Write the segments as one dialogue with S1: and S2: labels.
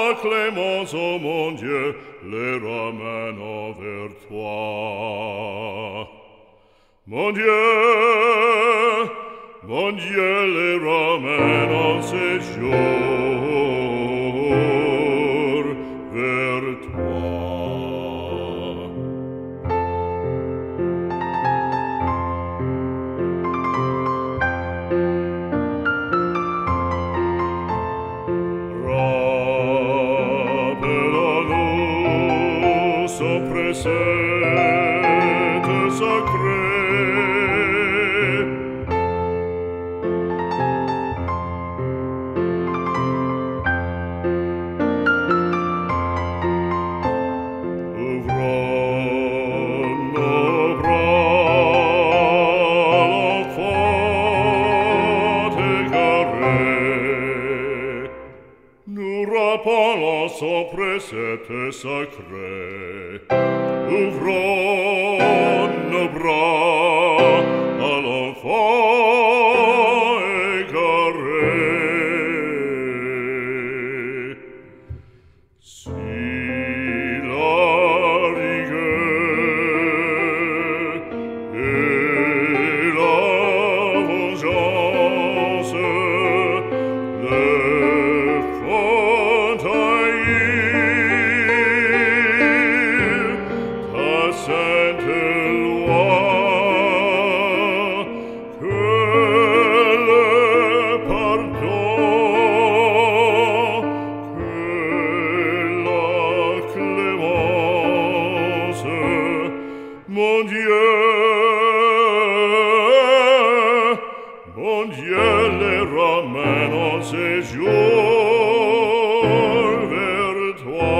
S1: la clémence, ô mon Dieu, les ramène vers toi. Mon Dieu, les ramène en séjour vers toi. Rappelle-nous son précepte sacré. Rappelons son précepte sacré. Ouvrons nos bras à l'enfant égaré. Si la rigueur et la vengeance sainte loi, que le pardon, que la clémence, mon Dieu les ramène en séjour vers toi.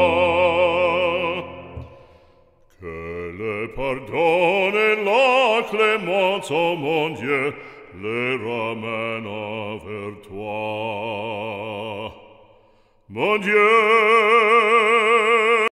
S1: Pardonne la clémence, ô mon Dieu, les ramène vers toi. Mon Dieu,